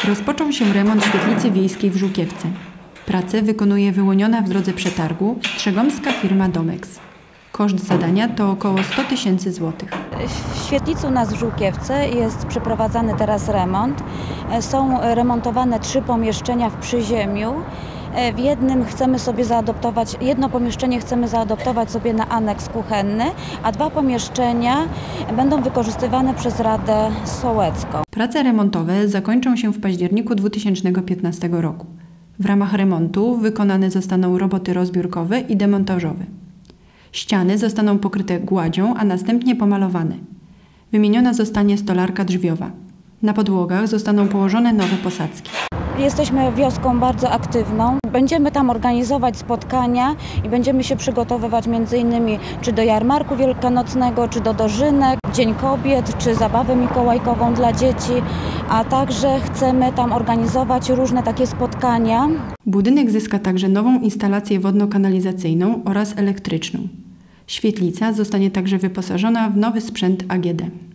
Rozpoczął się remont świetlicy wiejskiej w Żółkiewce. Pracę wykonuje wyłoniona w drodze przetargu strzegomska firma Domex. Koszt zadania to około 100 tysięcy złotych. W świetlicy u nas w Żółkiewce jest przeprowadzany teraz remont. Są remontowane 3 pomieszczenia w przyziemiu. W jednym chcemy sobie zaadoptować, jedno pomieszczenie chcemy zaadoptować sobie na aneks kuchenny, a 2 pomieszczenia będą wykorzystywane przez Radę Sołecką. Prace remontowe zakończą się w październiku 2015 roku. W ramach remontu wykonane zostaną roboty rozbiórkowe i demontażowe. Ściany zostaną pokryte gładzią, a następnie pomalowane. Wymieniona zostanie stolarka drzwiowa. Na podłogach zostaną położone nowe posadzki. Jesteśmy wioską bardzo aktywną. Będziemy tam organizować spotkania i będziemy się przygotowywać m.in. czy do jarmarku wielkanocnego, czy do dożynek, Dzień Kobiet, czy zabawę mikołajkową dla dzieci, a także chcemy tam organizować różne takie spotkania. Budynek zyska także nową instalację wodno-kanalizacyjną oraz elektryczną. Świetlica zostanie także wyposażona w nowy sprzęt AGD.